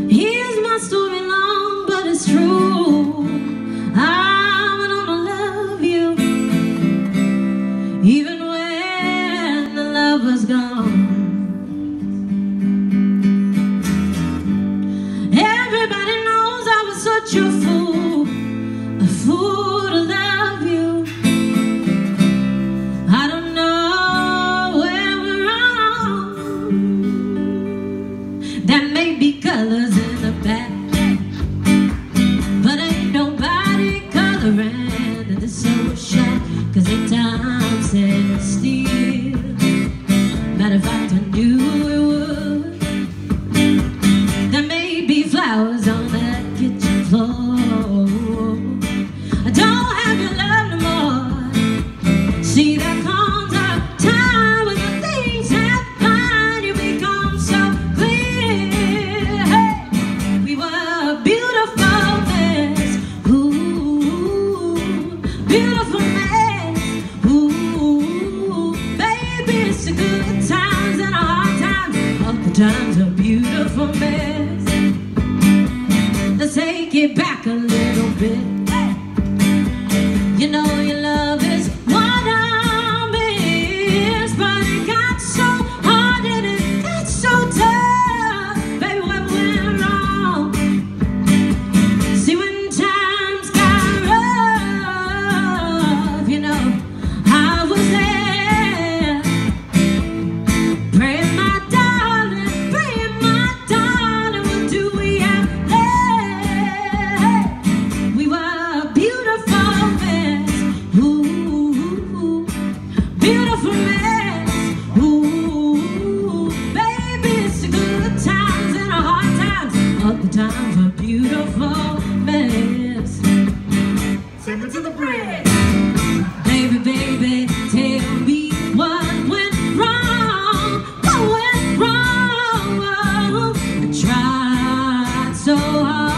Here's my story long, but it's true. I'm gonna love you, even when the lover's gone. Everybody knows I was such a fool to love you. I don't know where we're wrong. There may be colors in the back, but ain't nobody coloring in this old shack, 'cause the time said still. Matter of fact, I knew it would. There may be flowers on that kitchen floor. I don't have your love no more. See, there comes a time when the things happen, you become so clear. Hey, we were a beautiful mess. Ooh, beautiful mess. Ooh, baby, it's the good times and the hard times. All the times a beautiful mess. Let's take it back a little bit. You know your love is what I miss, but it got so hard and it got so tough. Baby, when we went wrong. See, when times got rough, you know, I was there. Praying my darling, what do we have left? We were a beautiful mess. Ooh, beautiful mess. Ooh, baby, it's the good times and the hard times. All the times a beautiful mess. Send it to the bridge. Baby, baby, tell me what went wrong. What went wrong? I tried so hard.